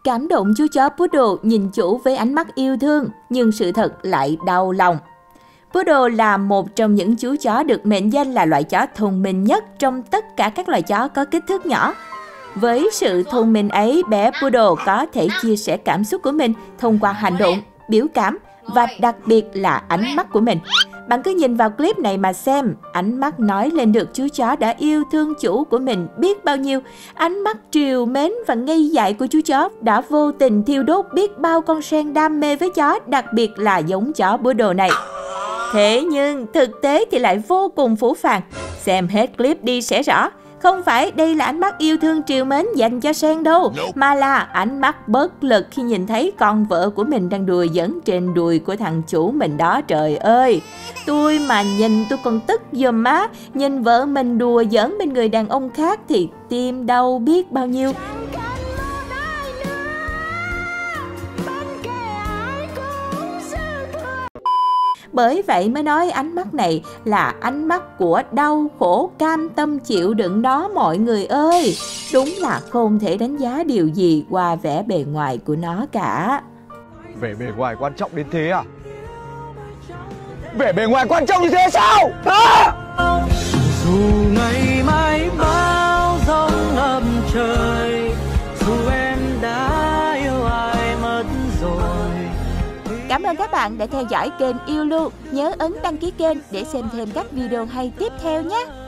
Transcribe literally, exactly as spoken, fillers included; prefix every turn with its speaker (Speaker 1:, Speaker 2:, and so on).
Speaker 1: Cảm động chú chó Poodle nhìn chủ với ánh mắt yêu thương, nhưng sự thật lại đau lòng. Poodle là một trong những chú chó được mệnh danh là loại chó thông minh nhất trong tất cả các loài chó có kích thước nhỏ. Với sự thông minh ấy, bé Poodle có thể chia sẻ cảm xúc của mình thông qua hành động, biểu cảm và đặc biệt là ánh mắt của mình. Bạn cứ nhìn vào clip này mà xem, ánh mắt nói lên được chú chó đã yêu thương chủ của mình biết bao nhiêu. Ánh mắt trìu mến và ngây dại của chú chó đã vô tình thiêu đốt biết bao con sen đam mê với chó, đặc biệt là giống chó Poodle này. Thế nhưng thực tế thì lại vô cùng phũ phàng. Xem hết clip đi sẽ rõ. Không phải đây là ánh mắt yêu thương trìu mến dành cho sen đâu, mà là ánh mắt bất lực khi nhìn thấy con vợ của mình đang đùa giỡn trên đùi của thằng chủ mình đó. Trời ơi, tôi mà nhìn tôi còn tức giùm á. Nhìn vợ mình đùa giỡn bên người đàn ông khác thì tim đau biết bao nhiêu. Bởi vậy mới nói ánh mắt này là ánh mắt của đau khổ cam tâm chịu đựng đó mọi người ơi. Đúng là không thể đánh giá điều gì qua vẻ bề ngoài của nó cả.
Speaker 2: Vẻ bề ngoài quan trọng đến thế à? Vẻ bề ngoài quan trọng như thế sao? À!
Speaker 3: Dù ngày mai bão giông ngập trời, dù em đã yêu ai mất rồi.
Speaker 1: Cảm ơn các bạn đã theo dõi kênh Yêu Luôn. Nhớ ấn đăng ký kênh để xem thêm các video hay tiếp theo nhé.